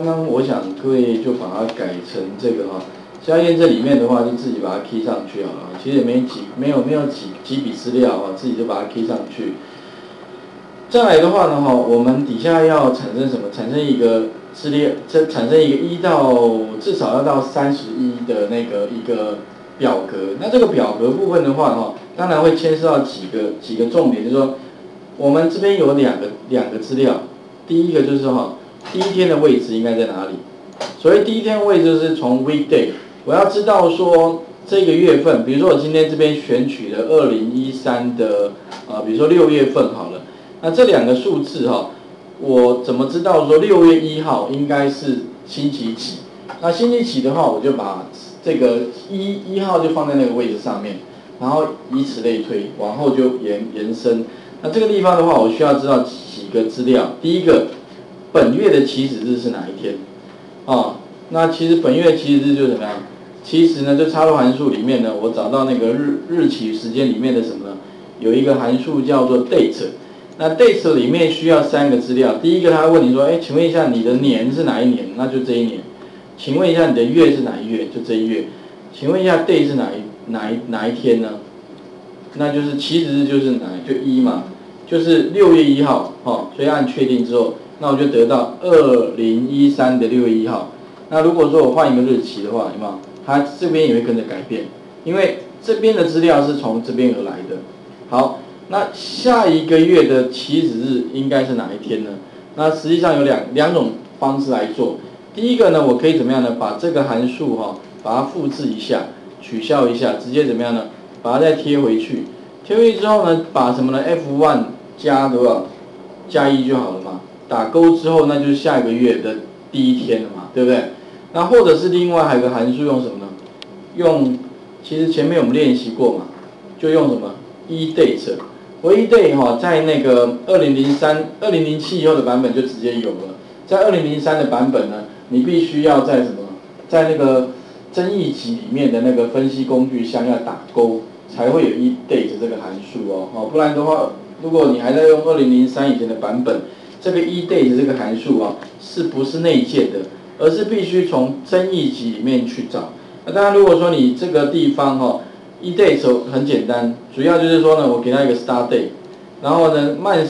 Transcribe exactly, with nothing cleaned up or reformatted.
刚刚我想各位就把它改成这个哈，家验这里面的话就自己把它 key 上去好了，其实也没几没有没有几几笔资料哈，自己就把它 key 上去。再来的话呢哈，我们底下要产生什么？产生一个资料，这产生一个一到至少要到三十一的那个一个表格。那这个表格部分的话哈，当然会牵涉到几个几个重点，就是说我们这边有两个两个资料，第一个就是哈。第一天的位置应该在哪里？所谓第一天位置就是从 weekday， 我要知道说这个月份，比如说我今天这边选取了二零一三的呃，比如说六月份好了，那这两个数字哈，我怎么知道说六月一号应该是星期几？那星期几的话，我就把这个一一号就放在那个位置上面，然后以此类推，往后就延延伸。那这个地方的话，我需要知道几个资料，第一个。本月的起始日是哪一天？哦，那其实本月的起始日就是怎么样？其实呢，就插入函数里面呢，我找到那个日日期时间里面的什么呢？有一个函数叫做 date。那 date 里面需要三个资料。第一个，他会问你说，哎，请问一下你的年是哪一年？那就这一年。请问一下你的月是哪一月？就这一月。请问一下 day 是哪一哪一哪一天呢？那就是起始日就是哪就一嘛，就是六月一号哦。所以按确定之后。那我就得到二零一三的六月一号。那如果说我换一个日期的话，有没有？它这边也会跟着改变，因为这边的资料是从这边而来的。好，那下一个月的起始日应该是哪一天呢？那实际上有两两种方式来做。第一个呢，我可以怎么样呢？把这个函数哈、哦，把它复制一下，取消一下，直接怎么样呢？把它再贴回去。贴回去之后呢，把什么呢 ？F 一 加多少？加一就好了嘛。打勾之后，那就是下一个月的第一天了嘛，对不对？那或者是另外还有个函数用什么呢？用，其实前面我们练习过嘛，就用什么 edate。我 edate 哈，在那个二零零三、二零零七以后的版本就直接有了。在二零零三的版本呢，你必须要在什么，在那个增益集里面的那个分析工具箱要打勾，才会有 edate 这个函数哦。哦，不然的话，如果你还在用二零零三以前的版本，这个 edate 这个函数啊，是不是内建的，而是必须从增益集里面去找。那当然，如果说你这个地方哈、哦、，edate 很简单，主要就是说呢，我给它一个 start date，然后呢慢